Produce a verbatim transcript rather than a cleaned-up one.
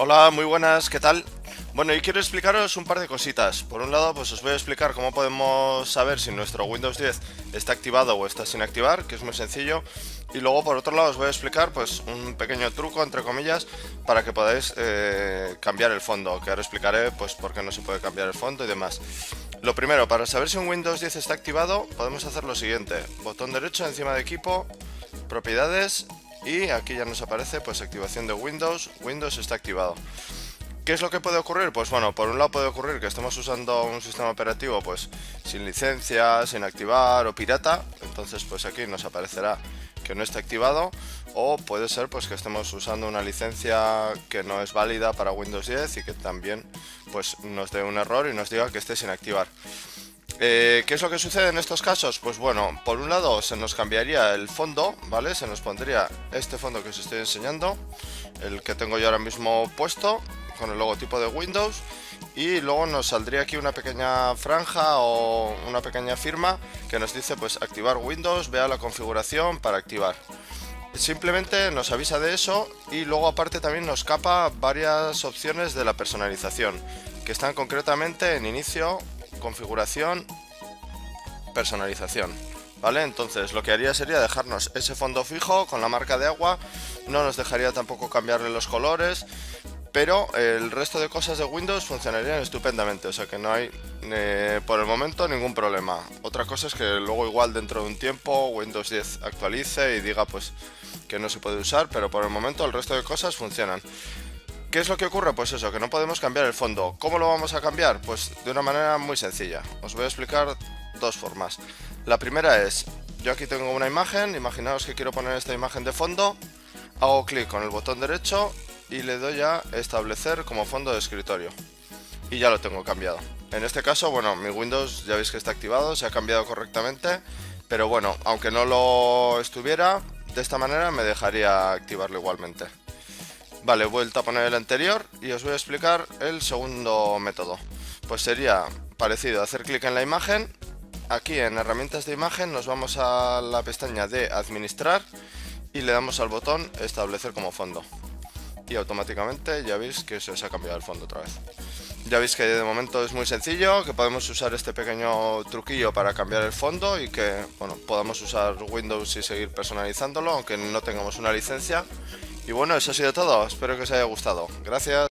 Hola, muy buenas, ¿qué tal? Bueno, y quiero explicaros un par de cositas. Por un lado, pues os voy a explicar cómo podemos saber si nuestro Windows diez está activado o está sin activar, que es muy sencillo. Y luego, por otro lado, os voy a explicar pues un pequeño truco, entre comillas, para que podáis eh, cambiar el fondo, que ahora explicaré pues por qué no se puede cambiar el fondo y demás. Lo primero, para saber si un Windows diez está activado, podemos hacer lo siguiente. Botón derecho encima de equipo, propiedades, y aquí ya nos aparece pues activación de Windows. Windows está activado. ¿Qué es lo que puede ocurrir? Pues bueno, por un lado puede ocurrir que estemos usando un sistema operativo pues sin licencia, sin activar o pirata. Entonces pues aquí nos aparecerá que no está activado. O puede ser pues que estemos usando una licencia que no es válida para Windows diez y que también pues nos dé un error y nos diga que esté sin activar. Eh, ¿Qué es lo que sucede en estos casos? Pues bueno, por un lado se nos cambiaría el fondo, ¿vale? Se nos pondría este fondo que os estoy enseñando, el que tengo yo ahora mismo puesto, con el logotipo de Windows, y luego nos saldría aquí una pequeña franja o una pequeña firma que nos dice pues activar Windows, vea la configuración para activar. Simplemente nos avisa de eso y luego aparte también nos capa varias opciones de la personalización, que están concretamente en inicio, configuración, personalización, ¿vale? Entonces lo que haría sería dejarnos ese fondo fijo con la marca de agua, no nos dejaría tampoco cambiarle los colores, pero el resto de cosas de Windows funcionarían estupendamente, o sea que no hay eh, por el momento ningún problema. Otra cosa es que luego igual dentro de un tiempo Windows diez actualice y diga pues que no se puede usar, pero por el momento el resto de cosas funcionan. ¿Qué es lo que ocurre? Pues eso, que no podemos cambiar el fondo. ¿Cómo lo vamos a cambiar? Pues de una manera muy sencilla. Os voy a explicar dos formas. La primera es, yo aquí tengo una imagen, imaginaos que quiero poner esta imagen de fondo, hago clic con el botón derecho y le doy a establecer como fondo de escritorio. Y ya lo tengo cambiado. En este caso, bueno, mi Windows ya veis que está activado, se ha cambiado correctamente, pero bueno, aunque no lo estuviera, de esta manera me dejaría activarlo igualmente. Vale, he vuelto a poner el anterior y os voy a explicar el segundo método. Pues sería parecido, hacer clic en la imagen. Aquí en herramientas de imagen nos vamos a la pestaña de administrar y le damos al botón establecer como fondo. Y automáticamente ya veis que se os ha cambiado el fondo otra vez. Ya veis que de momento es muy sencillo, que podemos usar este pequeño truquillo para cambiar el fondo y que bueno, podamos usar Windows y seguir personalizándolo, aunque no tengamos una licencia. Y bueno, eso ha sido todo, espero que os haya gustado. Gracias.